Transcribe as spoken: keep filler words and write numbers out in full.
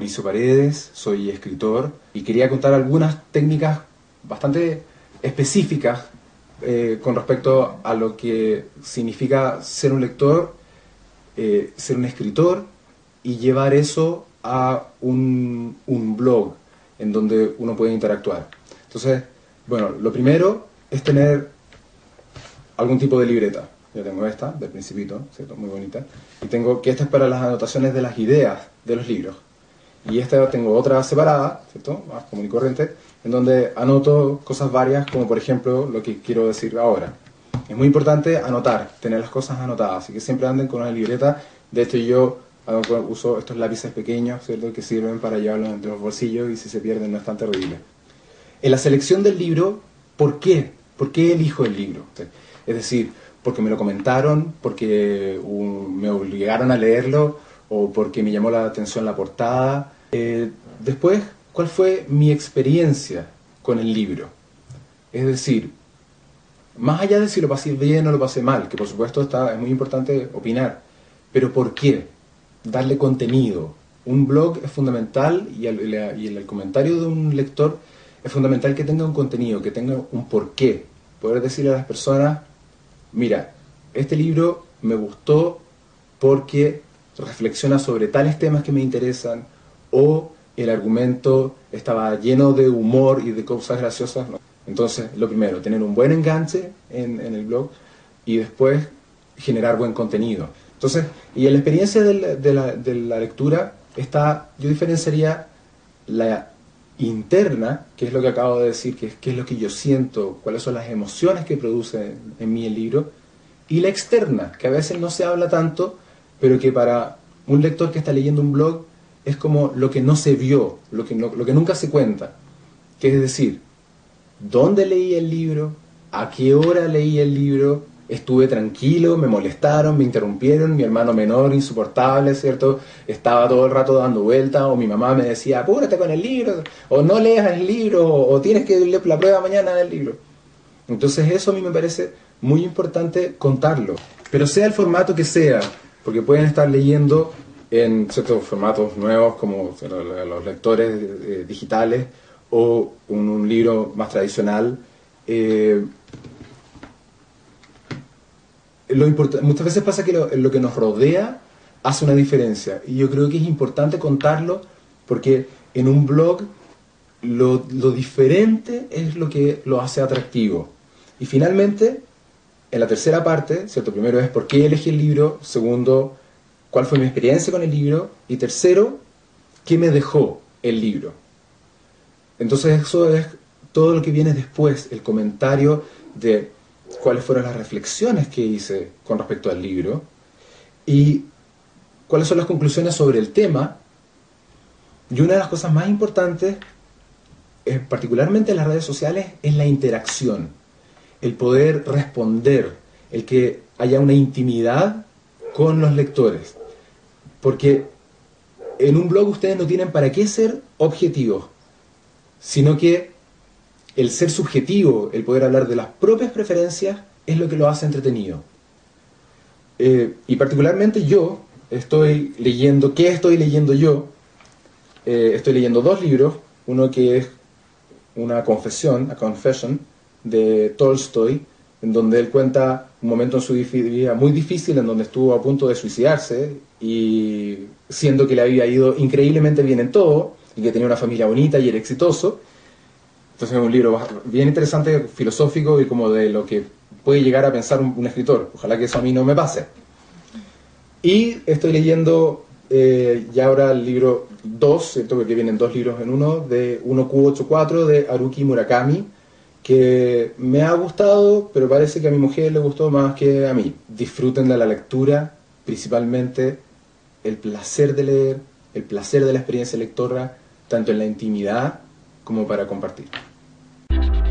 Mauricio Paredes, soy escritor y quería contar algunas técnicas bastante específicas eh, con respecto a lo que significa ser un lector, eh, ser un escritor y llevar eso a un, un blog en donde uno puede interactuar. Entonces, bueno, lo primero es tener algún tipo de libreta. Yo tengo esta, del Principito, ¿cierto? Muy bonita. Y tengo que esta es para las anotaciones de las ideas de los libros. Y esta tengo otra separada, ¿cierto? Más común y corriente, en donde anoto cosas varias, como por ejemplo lo que quiero decir ahora. Es muy importante anotar, tener las cosas anotadas, así que siempre anden con una libreta. De hecho, yo uso estos lápices pequeños, ¿cierto? Que sirven para llevarlos entre los bolsillos y si se pierden no es tan terrible. En la selección del libro, ¿por qué? ¿Por qué elijo el libro? Es decir, porque me lo comentaron, porque uh, me obligaron a leerlo, o porque me llamó la atención la portada. Eh, después, ¿cuál fue mi experiencia con el libro? Es decir, más allá de si lo pasé bien o lo pasé mal, que por supuesto está, es muy importante opinar, pero ¿por qué? Darle contenido. Un blog es fundamental y el, y el, el comentario de un lector es fundamental que tenga un contenido, que tenga un porqué. Poder decirle a las personas, mira, este libro me gustó porque reflexiona sobre tales temas que me interesan, o el argumento estaba lleno de humor y de cosas graciosas. Entonces, lo primero, tener un buen enganche en, en el blog y después generar buen contenido. Entonces, y en la experiencia de la, de la, de la lectura está, yo diferenciaría la interna, que es lo que acabo de decir, que es qué es lo que yo siento, cuáles son las emociones que produce en, en mí el libro, y la externa, que a veces no se habla tanto, pero que para un lector que está leyendo un blog es como lo que no se vio, lo que, no, lo que nunca se cuenta, que es decir, ¿dónde leí el libro? ¿A qué hora leí el libro? Estuve tranquilo, me molestaron, me interrumpieron, mi hermano menor insoportable, ¿cierto? Estaba todo el rato dando vueltas, o mi mamá me decía, apúrate con el libro, o no leas el libro, o tienes que leer la prueba mañana del libro. Entonces eso a mí me parece muy importante contarlo, pero sea el formato que sea, porque pueden estar leyendo en ciertos formatos nuevos como los lectores eh, digitales o un, un libro más tradicional. Eh, Lo muchas veces pasa que lo, lo que nos rodea hace una diferencia y yo creo que es importante contarlo porque en un blog lo, lo diferente es lo que lo hace atractivo. Y finalmente, en la tercera parte, ¿cierto? Primero es por qué elegí el libro, segundo, cuál fue mi experiencia con el libro y tercero, qué me dejó el libro. Entonces eso es todo lo que viene después, el comentario de cuáles fueron las reflexiones que hice con respecto al libro y cuáles son las conclusiones sobre el tema. Y una de las cosas más importantes, eh, particularmente en las redes sociales, es la interacción, el poder responder, el que haya una intimidad con los lectores. Porque en un blog ustedes no tienen para qué ser objetivos, sino que el ser subjetivo, el poder hablar de las propias preferencias, es lo que lo hace entretenido. Eh, y particularmente yo estoy leyendo, ¿qué estoy leyendo yo? Eh, estoy leyendo dos libros, uno que es una confesión, a confession, de Tolstoy, en donde él cuenta un momento en su vida muy difícil, en donde estuvo a punto de suicidarse, y siendo que le había ido increíblemente bien en todo, y que tenía una familia bonita y era exitoso. Entonces es un libro bien interesante, filosófico y como de lo que puede llegar a pensar un, un escritor. Ojalá que eso a mí no me pase. Y estoy leyendo eh, ya ahora el libro dos, ¿cierto? Porque vienen dos libros en uno, de uno Q ochenta y cuatro de Haruki Murakami, que me ha gustado, pero parece que a mi mujer le gustó más que a mí. Disfruten de la lectura, principalmente el placer de leer, el placer de la experiencia lectora, tanto en la intimidad como para compartir.